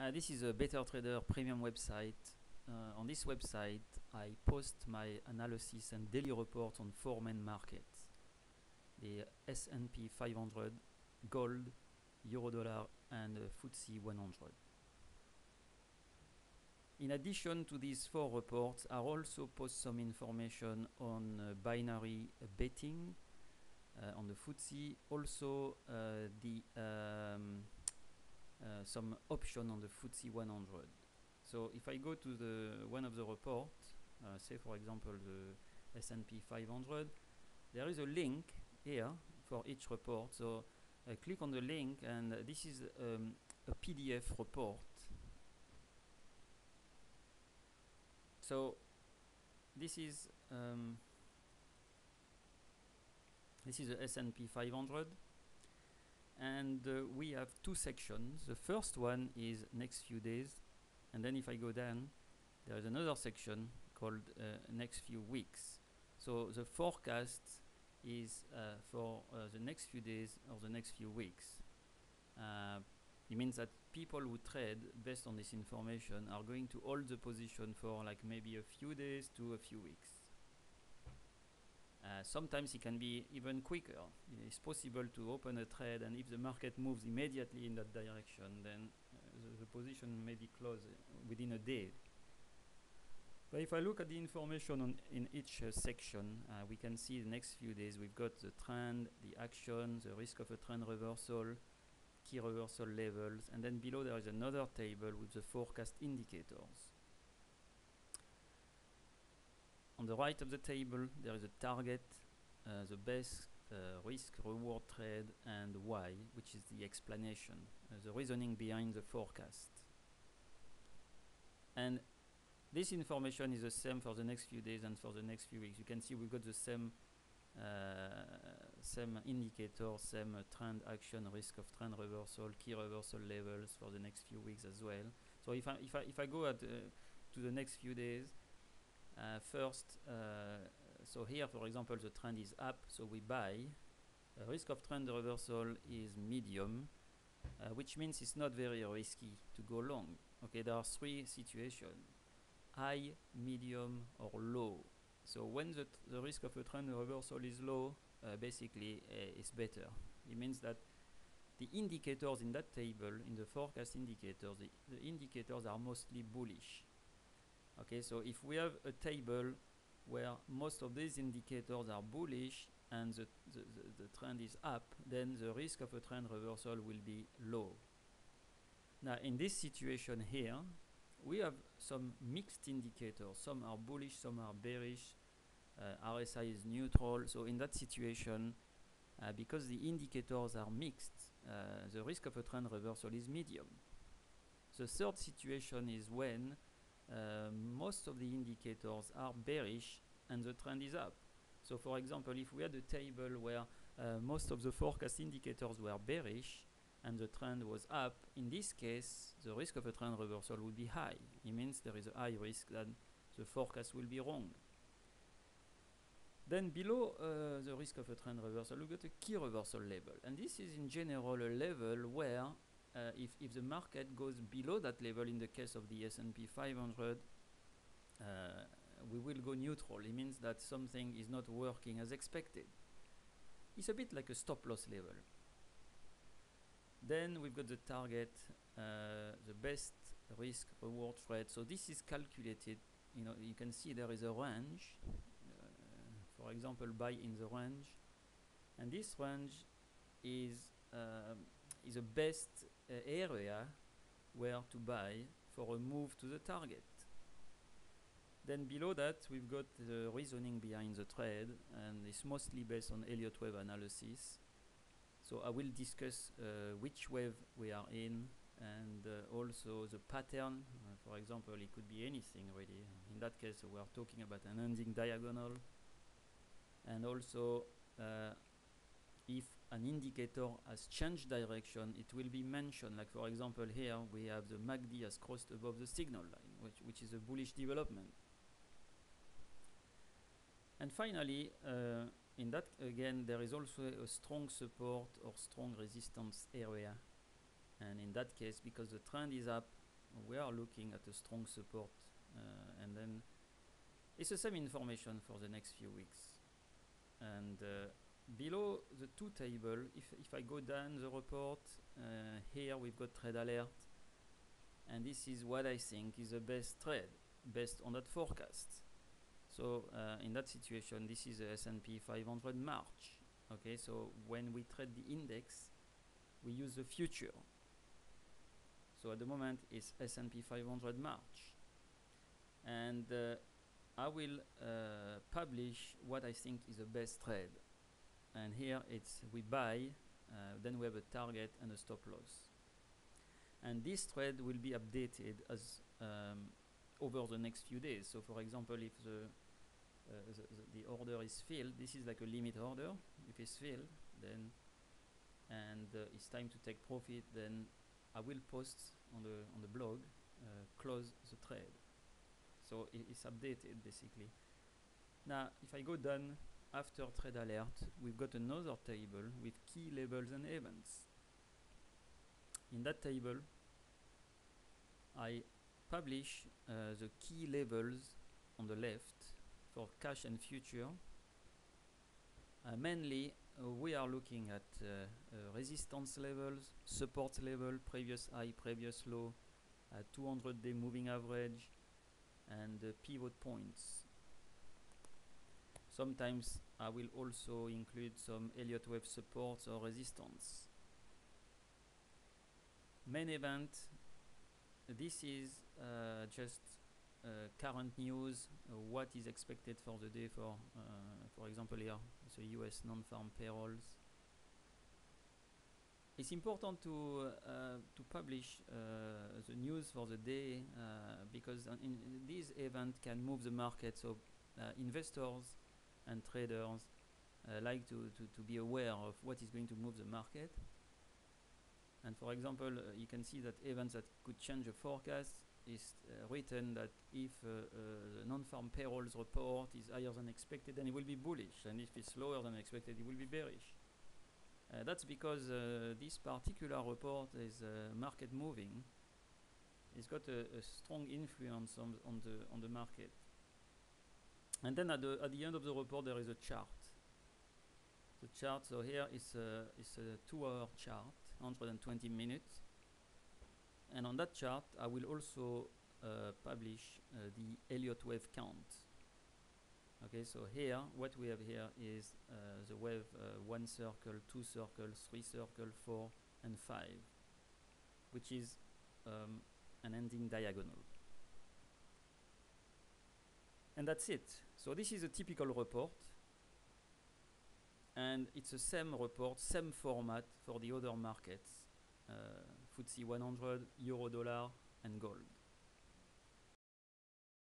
This is a Better Trader premium website. On this website, I post my analysis and daily reports on 4 main markets: the S&P 500, gold, Eurodollar, and FTSE 100. In addition to these 4 reports, I also post some information on binary betting on the FTSE, also some option on the FTSE 100. So if I go to one of the reports, say for example the S&P 500, there is a link here for each report. So click on the link, and this is a PDF report. So this is the S&P 500, and we have 2 sections. The first one is next few days, and then if I go down, there is another section called next few weeks. So the forecast is for the next few days or the next few weeks. It means that people who trade based on this information are going to hold the position for like maybe a few days to a few weeks. Sometimes it can be even quicker. It's possible to open a trade, and if the market moves immediately in that direction, then the position may be closed within a day. But if I look at the information in each section, we can see the next few days we've got the trend, the action, the risk of a trend reversal, key reversal levels, and then below there is another table with the forecast indicators. On the right of the table, there is a target, the best risk reward trade, and why, which is the explanation, the reasoning behind the forecast. And this information is the same for the next few days and for the next few weeks. You can see we've got the same indicator, same trend, action, risk of trend reversal, key reversal levels for the next few weeks as well. So if I go to the next few days, first, so here for example the trend is up, so we buy. Risk of trend reversal is medium, which means it's not very risky to go long. Okay, there are 3 situations: high, medium, or low. So when the risk of a trend reversal is low, basically it's better. It means that the indicators in that table, in the forecast indicators, the indicators are mostly bullish. Okay, so if we have a table where most of these indicators are bullish and the trend is up, then the risk of a trend reversal will be low. Now in this situation here, we have some mixed indicators. Some are bullish, some are bearish. RSI is neutral. So in that situation, because the indicators are mixed, the risk of a trend reversal is medium. The third situation is when most of the indicators are bearish and the trend is up. So for example, if we had a table where most of the forecast indicators were bearish and the trend was up, in this case the risk of a trend reversal would be high. It means there is a high risk that the forecast will be wrong. Then below the risk of a trend reversal, we got a key reversal level, and this is in general a level where if the market goes below that level, in the case of the S&P 500, we will go neutral. It means that something is not working as expected. It's a bit like a stop loss level. Then we've got the target, the best risk reward trade. So this is calculated. You can see there is a range. For example, buy in the range, and this range is a best area where to buy for a move to the target. Then below that, we've got the reasoning behind the trade, and it's mostly based on Elliott wave analysis. So I will discuss which wave we are in, and also the pattern. For example, it could be anything really. In that case, we are talking about an ending diagonal, and also if an indicator has changed direction, it will be mentioned. Like for example, here we have the MACD has crossed above the signal line, which is a bullish development. And finally, in that again, there is also a strong support or strong resistance area. And in that case, because the trend is up we are looking at a strong support, and then it's the same information for the next few weeks. And below the two table, if I go down the report, here we've got trade alert, and this is what I think is the best trade based on that forecast. So in that situation, this is the S&P 500 March. Okay, so when we trade the index, we use the future. So at the moment, it's S&P 500 March. And I will publish what I think is the best trade. And here it's we buy, then we have a target and a stop loss. And this trade will be updated as over the next few days. So for example, if the order is filled, this is like a limit order. If it's filled, then and it's time to take profit, then I will post on the blog, close the trade. So it's updated basically. Now, if I go down after trade alert, we've got another table with key levels and events. In that table, I publish the key levels on the left for cash and future. Mainly, we are looking at resistance levels, support level, previous high, previous low, 200-day moving average, and pivot points. Sometimes I will also include some Elliott wave supports or resistance. Main event, this is just current news, what is expected for the day for example here, the US non-farm payrolls. It's important to publish the news for the day because this event can move the market. So investors and traders like to be aware of what is going to move the market. And for example, you can see that events that could change the forecast is written that if the non-farm payrolls report is higher than expected, then it will be bullish, and if it's lower than expected, it will be bearish. That's because this particular report is market moving. It's got a strong influence on the market. And then at the end of the report, there is a chart. The chart, so here is a 2-hour chart, 120 minutes. And on that chart, I will also publish the Elliott wave count. Okay, so here, what we have here is the wave 1 circle, 2 circles, 3 circle, 4, and 5, which is an ending diagonal. And that's it. So this is a typical report. And it's the same report, same format for the other markets, FTSE 100, Euro dollar, and gold.